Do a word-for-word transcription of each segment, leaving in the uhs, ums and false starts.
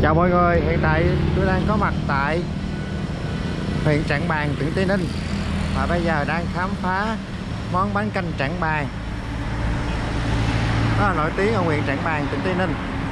Chào mọi người, hiện tại tôi đang có mặt tại huyện Trảng Bàng, tỉnh Tây Ninh. Và bây giờ đang khám phá món bánh canh Trảng Bàng rất là nổi tiếng ở huyện Trảng Bàng, tỉnh Tây Ninh.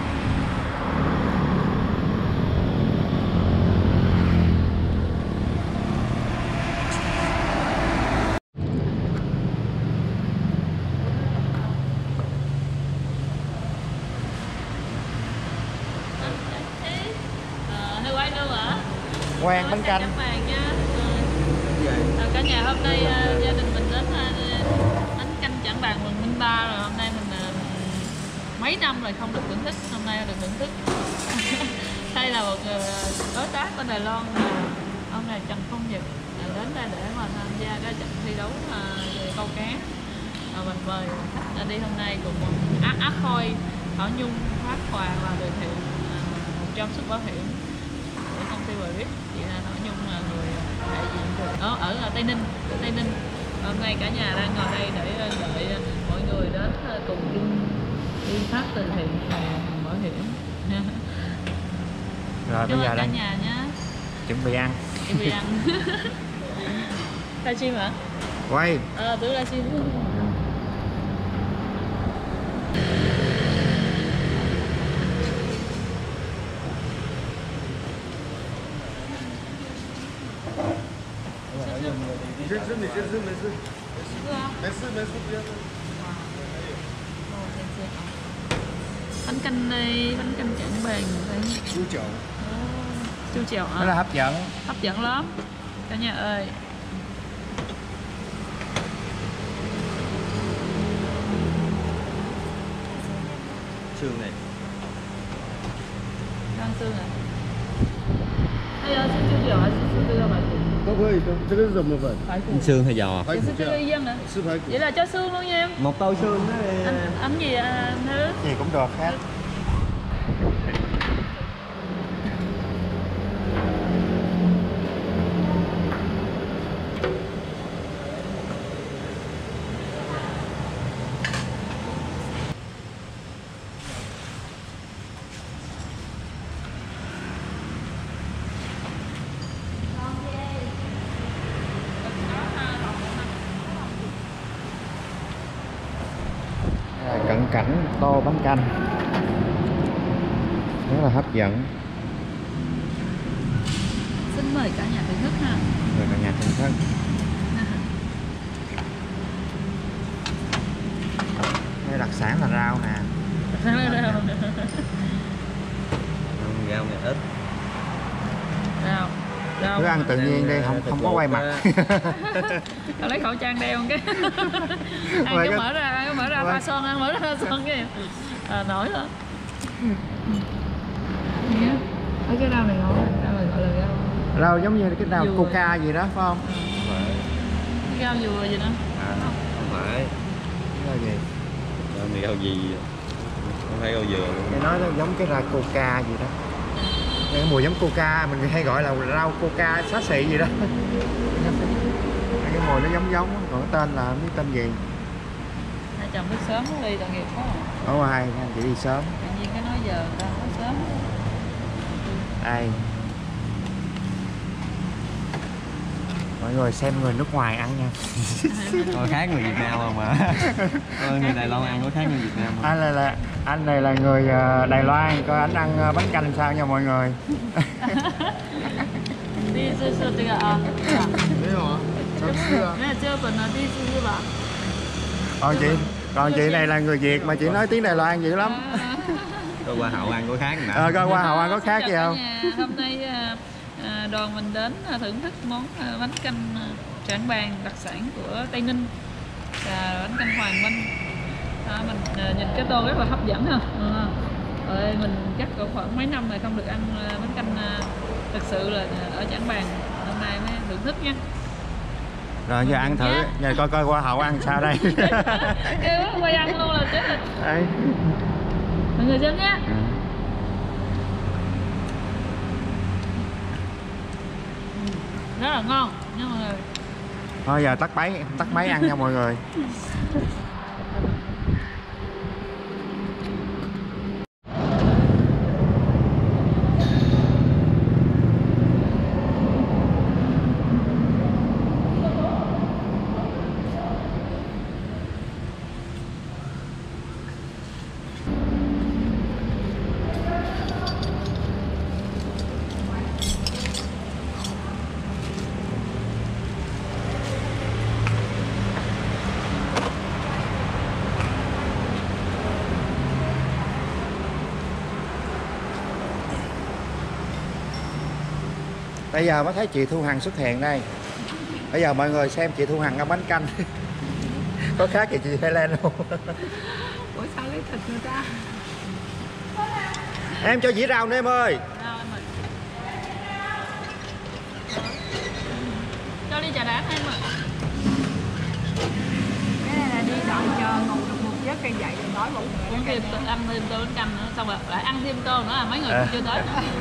Quen bánh canh nha. À, cả nhà hôm nay uh, gia đình mình đến uh, bánh canh Trảng Bàng quận Minh Ba rồi. Hôm nay mình uh, mấy năm rồi không được thưởng thức, hôm nay được thưởng thức. Đây là một uh, đối tác bên Đài Loan, uh, ông này Trần Phong Nhật uh, đến đây để mà tham gia cái trận thi đấu uh, về câu cá. Uh, mình mời khách uh, đi hôm nay cùng Ác Ác Khôi, Thảo Nhung, phát quà và giới thiệu uh, một trăm suất bảo hiểm của công ty Brit. Chị là Thảo Nhung là người đại diện ở ở Tây Ninh, Tây Ninh. Hôm nay cả nhà đang ngồi đây để đợi mọi người đến cùng chung đi phát từ thiện bảo hiểm. Rồi bây giờ cả đang nhà nhé, chuẩn bị ăn. chuẩn bị ăn. Livestream hả? Quay. Ờ, tưởng livestream. 你先吃，你先吃，没事。没事没事，不要吃。 Bánh canh đây, bánh canh Trảng Bàng đây. Chú chậu. Chú chậu Rất là hấp dẫn. Hấp dẫn lắm cả nhà ơi. Xương này. Rang xương à? Hay là xương chú chậu hay xương tươi mà? 都可以的，这个是什么粉？ Xương hay giò? 排骨 Xương 酱 tươi dân hả? 吃排骨。 Vậy là cho xương luôn nha em. Một tô xương đó đi. Anh, anh gì anh Thứ? Gì cũng được hết. Cận cảnh tô bánh canh rất là hấp dẫn. Xin mời cả nhà thưởng thức ha. Mời cả nhà thưởng thức. Đây đặc sản là rau nè. Rau này ít. Rau. Rau. Cứ ăn tự nhiên đi, không không có quay mặt. Tao lấy khẩu trang đeo cái. Ăn Mời cứ cái... mở ra, ăn cứ mở ra pha son, ăn mở ra pha son cái à, nổi hả? Ở cái rau này ngon, rau này gọi là rau. Rau giống như cái rau Dừa. coca gì đó phải không? Cái rau dừa gì đó. À, không phải. Rau gì? Rau này rau gì? Không phải rau dừa. Nghe nói nó giống cái rau coca gì đó. Cái mùi giống coca, mình hay gọi là rau coca xá xị gì đó. Cái mùi nó giống giống, còn cái tên là không biết tên gì. Hai chồng thức sớm nó đi tội nghiệp quá. Ở ngoài anh chị đi sớm. Tự nhiên cái nói giờ ta thức sớm. Đây. Mọi người xem người nước ngoài ăn nha. Có khác người Việt Nam không mà. Người Đài Loan ăn có khác người Việt Nam không? Anh này là anh này là người Đài Loan, coi anh ăn bánh canh sao nha mọi người. Đi sư sư这个啊。 没有啊，常吃啊。 没有，这本来第一次是吧？ Còn chị, còn chị này là người Việt mà chị nói tiếng Đài Loan dữ lắm. Coi qua hậu ăn có khác nè. Ờ, coi qua hậu ăn có khác gì không? Hôm nay à, đoàn mình đến thưởng thức món bánh canh Trảng Bàng đặc sản của Tây Ninh và bánh canh Hoàng Minh. À, mình nhìn cái tô rất là hấp dẫn ha. À, rồi mình chắc cỡ khoảng mấy năm rồi không được ăn bánh canh thực sự là ở Trảng Bàng, hôm nay mới thưởng thức nha. Rồi giờ ăn thử, giờ coi coi qua hậu ăn sao đây. Kêu quay ăn luôn là chết rồi. Đây. Mọi người xem nhé. Rất là ngon nha mọi người. Thôi giờ tắt máy, tắt máy ăn nha mọi người. Bây giờ mới thấy chị Thu Hằng xuất hiện đây. Bây giờ mọi người xem chị Thu Hằng ăn bánh canh. Có khác gì chị Helen không? Ủa sao lấy thịt người ta? Em cho dĩa rau nữa em ơi. Rau em ơi. Cho ly trà đá em ơi. Cái này là đi đợi chờ ngủ được một giấc cây dậy rồi đói bụng. Uống thêm tô, ăn thêm tô bánh canh nữa, xong rồi lại ăn thêm tô nữa là mấy người cũng chưa tới.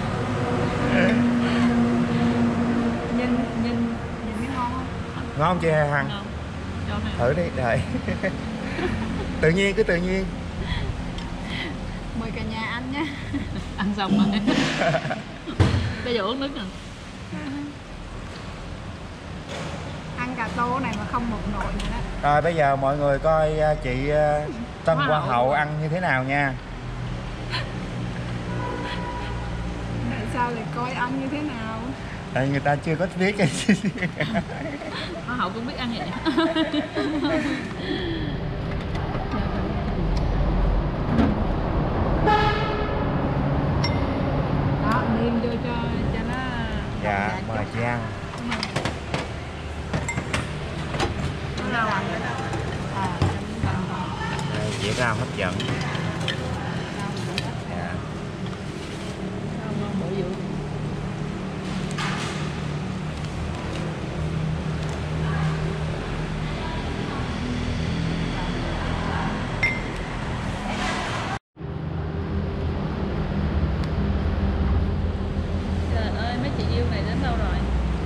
Nhìn nhìn nhìn thấy ngon không? Ngon chị Hằng? Ngon. Cho này. Thử đi, đợi. Tự nhiên, cứ tự nhiên. Mời cả nhà ăn nhé. Ăn xong rồi. Bây giờ uống nước nè. Ăn cả tô này mà không một nồi nữa đó. Rồi bây giờ mọi người coi à, chị à, Tân Hoa Hoa hậu. hậu ăn như thế nào nha. Tại sao lại coi ăn như thế nào? Tại người ta chưa có biết. Hoa hậu cũng biết ăn vậy. Đó, nêm vô cho cho nó. Dạ, mời chị ăn. Rau ăn rồi đó. À, Đây, dĩa rau hấp dẫn. Dạ. Ngon bổ dưỡng. Trời ơi, mấy chị yêu này đến đâu rồi?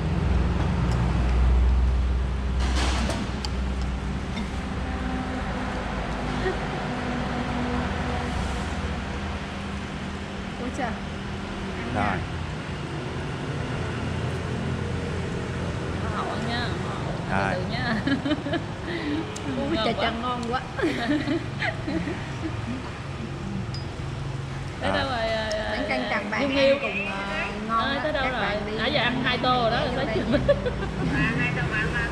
ủa trời. Rồi. Hoa hậu ăn nha. Rồi. Từ từ nha. Ui Ngon trời quá. trời ngon quá. Tới đâu rồi? à, à, Bánh canh Tràng Bàng Dung ăn Yêu. cùng ờ, ngon Ơi, đó. tới đâu Các rồi? bạn đi Nãy giờ ăn hai tô rồi đó, vô tới đây. chưa? Hai tô bạn